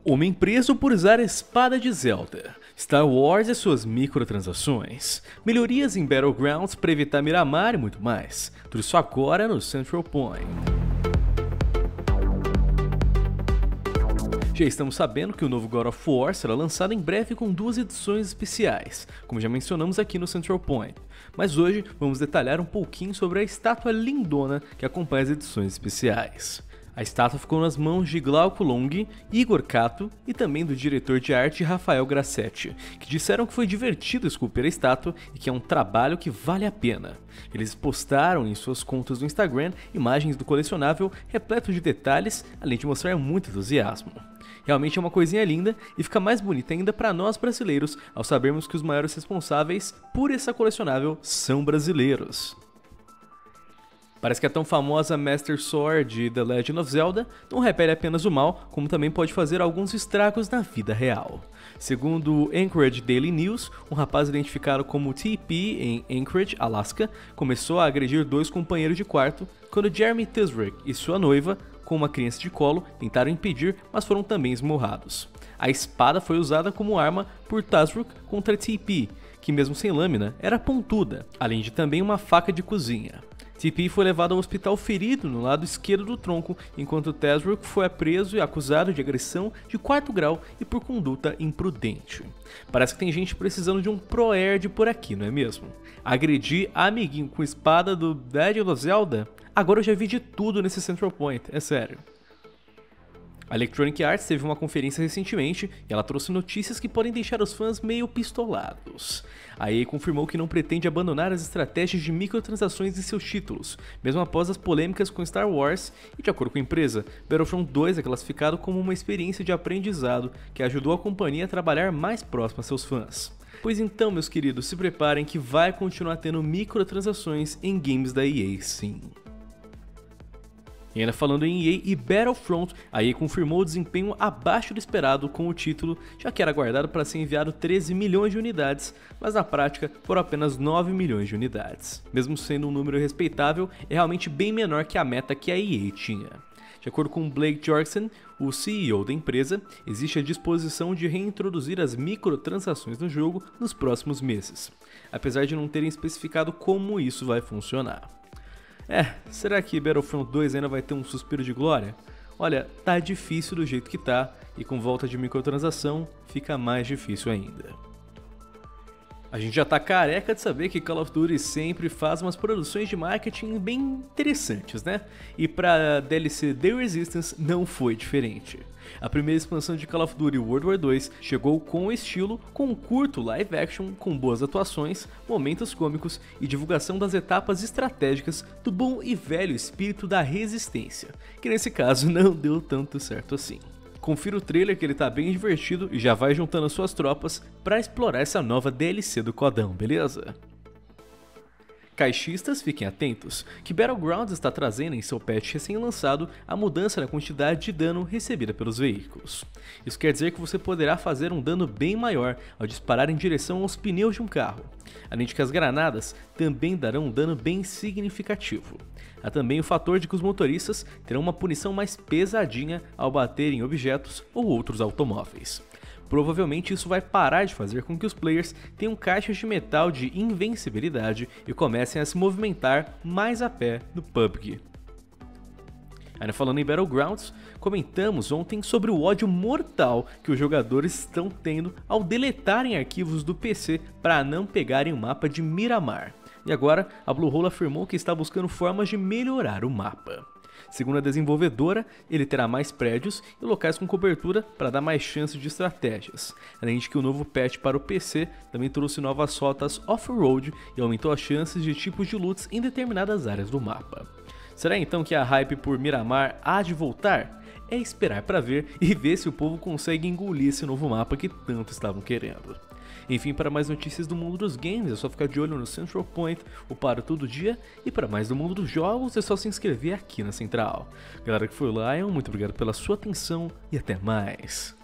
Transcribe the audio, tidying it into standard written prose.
Homem preso por usar a espada de Zelda. Star Wars e suas microtransações. Melhorias em Battlegrounds para evitar Miramar e muito mais. Tudo isso agora no Central Point. Já estamos sabendo que o novo God of War será lançado em breve com 2 edições especiais, como já mencionamos aqui no Central Point. Mas hoje vamos detalhar um pouquinho sobre a estátua lindona que acompanha as edições especiais. A estátua ficou nas mãos de Glauco Long, Igor Kato e também do diretor de arte Rafael Grassetti, que disseram que foi divertido esculpir a estátua e que é um trabalho que vale a pena. Eles postaram em suas contas do Instagram imagens do colecionável repleto de detalhes, além de mostrar muito entusiasmo. Realmente é uma coisinha linda e fica mais bonita ainda para nós brasileiros ao sabermos que os maiores responsáveis por essa colecionável são brasileiros. Parece que a tão famosa Master Sword de The Legend of Zelda não repele apenas o mal, como também pode fazer alguns estragos na vida real. Segundo o Anchorage Daily News, um rapaz identificado como TP em Anchorage, Alaska, começou a agredir 2 companheiros de quarto quando Jeremy Tisrick e sua noiva, com uma criança de colo, tentaram impedir, mas foram também esmurrados. A espada foi usada como arma por Tisrick contra TP, que mesmo sem lâmina, era pontuda, além de também uma faca de cozinha. TP foi levado ao hospital ferido no lado esquerdo do tronco, enquanto Tisrick foi preso e acusado de agressão de 4º grau e por conduta imprudente. Parece que tem gente precisando de um pro-erd por aqui, não é mesmo? Agredir amiguinho com espada do Legend of Zelda? Agora eu já vi de tudo nesse Central Point, é sério. A Electronic Arts teve uma conferência recentemente e ela trouxe notícias que podem deixar os fãs meio pistolados. A EA confirmou que não pretende abandonar as estratégias de microtransações em seus títulos, mesmo após as polêmicas com Star Wars, e de acordo com a empresa, Battlefront 2 é classificado como uma experiência de aprendizado que ajudou a companhia a trabalhar mais próximo a seus fãs. Pois então, meus queridos, se preparem que vai continuar tendo microtransações em games da EA, sim. E ainda falando em EA e Battlefront, a EA confirmou o desempenho abaixo do esperado com o título, já que era aguardado para ser enviado 13 milhões de unidades, mas na prática foram apenas 9 milhões de unidades. Mesmo sendo um número respeitável, é realmente bem menor que a meta que a EA tinha. De acordo com Blake Jorgensen, o CEO da empresa, existe a disposição de reintroduzir as microtransações no jogo nos próximos meses, apesar de não terem especificado como isso vai funcionar. Será que Battlefront 2 ainda vai ter um suspiro de glória? Olha, tá difícil do jeito que tá, e com volta de microtransação fica mais difícil ainda. A gente já tá careca de saber que Call of Duty sempre faz umas produções de marketing bem interessantes, né? E pra DLC The Resistance não foi diferente. A primeira expansão de Call of Duty World War 2 chegou com estilo, com um curto live action, com boas atuações, momentos cômicos e divulgação das etapas estratégicas do bom e velho espírito da resistência, que nesse caso não deu tanto certo assim. Confira o trailer que ele tá bem divertido e já vai juntando suas tropas para explorar essa nova DLC do codão, beleza? Caixistas, fiquem atentos, que Battlegrounds está trazendo em seu patch recém-lançado a mudança na quantidade de dano recebida pelos veículos. Isso quer dizer que você poderá fazer um dano bem maior ao disparar em direção aos pneus de um carro, além de que as granadas também darão um dano bem significativo. Há também o fator de que os motoristas terão uma punição mais pesadinha ao bater em objetos ou outros automóveis. Provavelmente isso vai parar de fazer com que os players tenham caixas de metal de invencibilidade e comecem a se movimentar mais a pé no PUBG. Ainda falando em Battlegrounds, comentamos ontem sobre o ódio mortal que os jogadores estão tendo ao deletarem arquivos do PC para não pegarem o mapa de Miramar. E agora, a Bluehole afirmou que está buscando formas de melhorar o mapa. Segundo a desenvolvedora, ele terá mais prédios e locais com cobertura para dar mais chances de estratégias, além de que o novo patch para o PC também trouxe novas rotas off-road e aumentou as chances de tipos de loots em determinadas áreas do mapa. Será então que a hype por Miramar há de voltar? É esperar para ver e ver se o povo consegue engolir esse novo mapa que tanto estavam querendo. Enfim, para mais notícias do mundo dos games é só ficar de olho no Central Point, o Paro Todo Dia, e para mais do mundo dos jogos é só se inscrever aqui na Central. Galera que foi lá, muito obrigado pela sua atenção e até mais.